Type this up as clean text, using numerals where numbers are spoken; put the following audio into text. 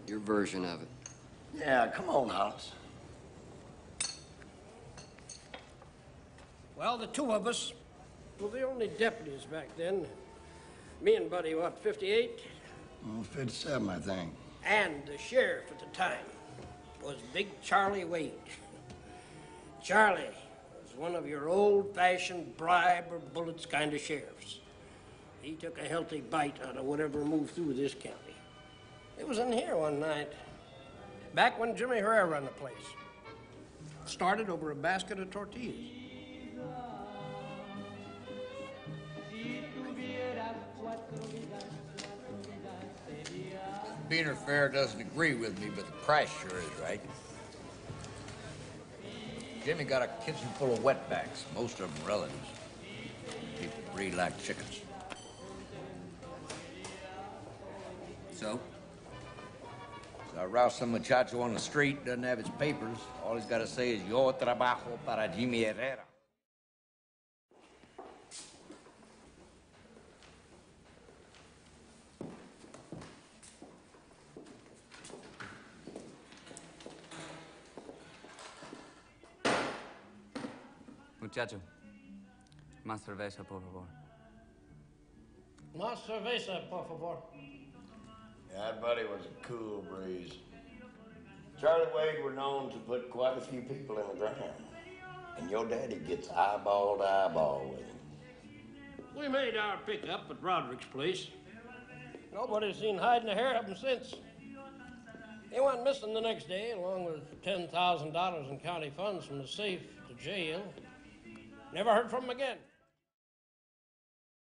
Your version of it. Yeah, come on, Hollis. Well, the two of us were the only deputies back then. Me and Buddy, what, 58? Oh, 57, I think. And the sheriff at the time was Big Charlie Wade. Charlie was one of your old-fashioned bribe or bullets kind of sheriffs. He took a healthy bite out of whatever moved through this county. It was in here one night, back when Jimmy Herrera ran the place. Started over a basket of tortillas. Beaner Fair doesn't agree with me, but the price sure is right. Jimmy got a kitchen full of wetbacks, most of them relatives. People breed like chickens. So? So I rouse some muchacho on the street, doesn't have his papers. All he's got to say is, yo trabajo para Jimmy Herrera. Muchacho, más cerveza, por favor. Más cerveza, por favor. Yeah, that buddy was a cool breeze. Charlie Wade were known to put quite a few people in the ground. And your daddy gets eyeball to eyeball with him. We made our pickup at Roderick's place. Nobody's seen hide nor hair of him since. He went missing the next day, along with $10,000 in county funds from the safe to jail. Never heard from him again.